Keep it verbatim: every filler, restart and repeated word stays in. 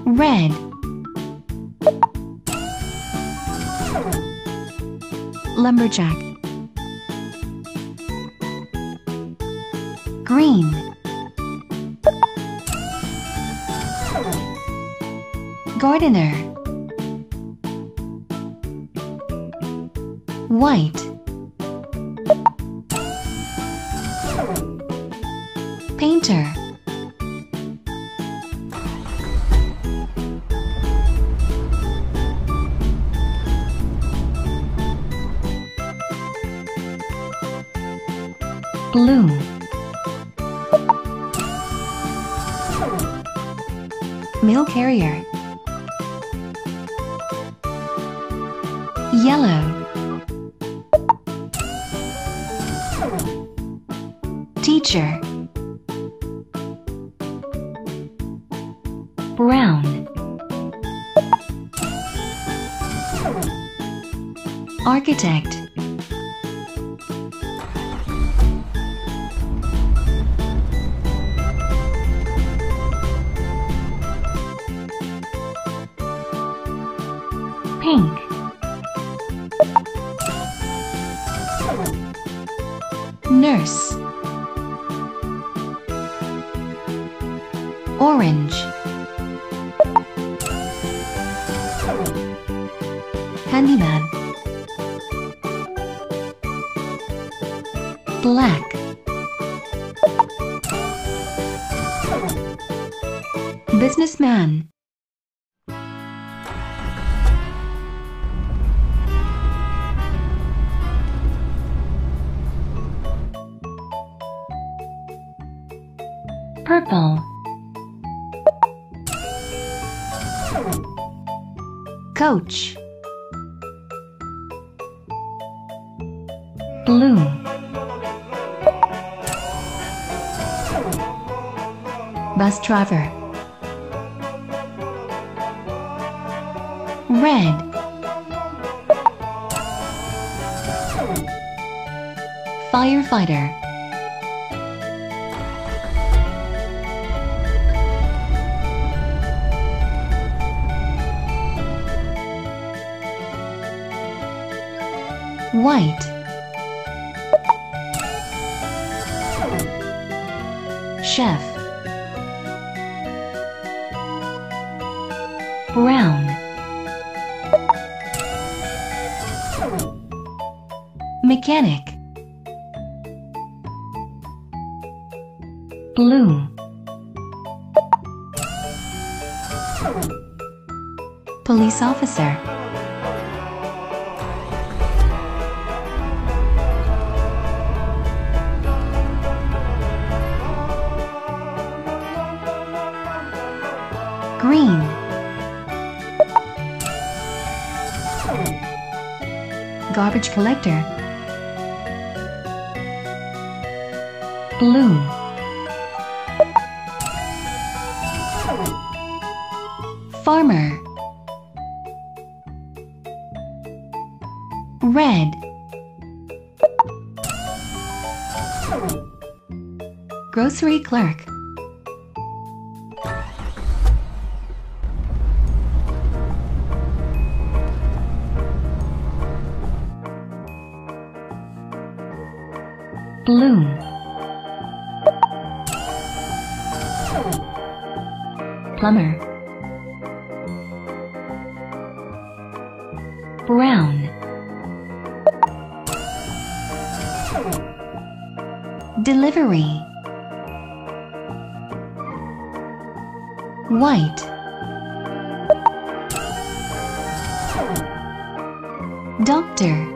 red, lumberjack, green, gardener, white, painter, blue, mail carrier, yellow, teacher, brown, architect, pink, nurse, orange, handyman, black, businessman, purple, coach, blue, bus driver, red, firefighter, white, chef, brown, mechanic, blue, police officer, green, garbage collector, blue, farmer, red, grocery clerk, blue, plumber, brown, delivery, white, doctor,